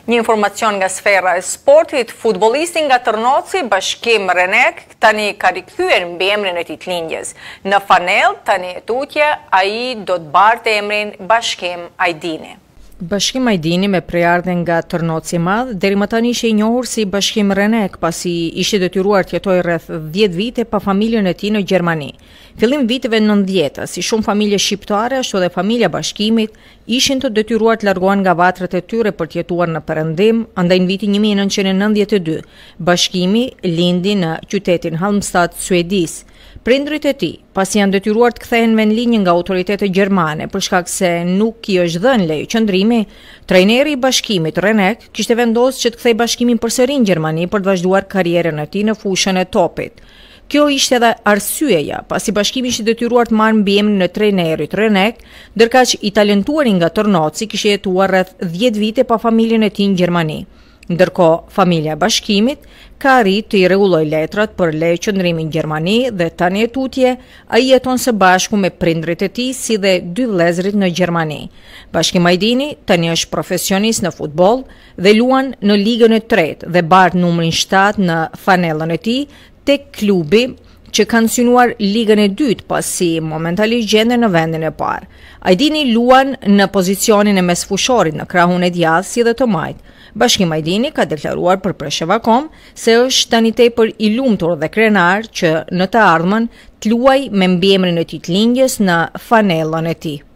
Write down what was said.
Një informacion nga sfera e sportit, futbollisti nga Tërnoci, Bashkim Renek, tani ka rikthyer emrin e tij të lindjes. Në Fanell, tani e tutje, ai do të barte emrin Bashkim Ajdini. Bashkim Ajdini me prejardhje nga Tërnoci i Madh, deri më tani ishte i njohur si Bashkim Renek, pasi ishte detyruar të jetojë rreth 10 vite pa familjen e tij në Gjermani. Fillim viteve 90, si shumë familje shqiptare, ashtu edhe familja Bashkimit, ishin të detyruar të largohen nga vatrat e tyre për të jetuar në Perëndim, andaj në vitin 1992, Bashkimi lindi në qytetin Halmstad, Suedis. Prindrit e tij, pasi janë detyruar të kthehen me linjë nga autoritetet gjermane për shkak se nuk i është dhënë leje qëndrimi, trajneri i Bashkimit Renek kishte vendosur që të kthej Bashkimin përsëri në Gjermani për të vazhduar karrierën e tij në fushën e topit. Kjo ishte edhe arsyeja, pasi Bashkimi ishte detyruar të marrë mbiemrin e trajnerit Renek, ndërkaq i talentuari nga Tërnoci kishte jetuar rreth 10 vite pa familjen e tij në Gjermani. Ndërkohë, familja e Bashkimit ka arritur të i rregullojë letrat për leje qëndrimi në Gjermani dhe tani e tutje ai jeton së bashku me prindrit e tij si dhe 2 vëllezërit në Gjermani. Bashkim Ajdini tani është profesionist në futboll dhe luan në ligën e 3 dhe bart numrin 7 në Fanellën e tij tek klubi që kanë synuar ligën e 2 pasi momentalisht gjenden në vendin e parë. Ajdini luan në pozicionin e mesfushorit në krahun e djathtë si dhe të majt. Bashkim Ajdini ka deklaruar për Presheva.com se është tani tepër i lumtur dhe krenar që në të ardhmen të luajë me mbiemrin e tij të lindjes në Fanellën e tij.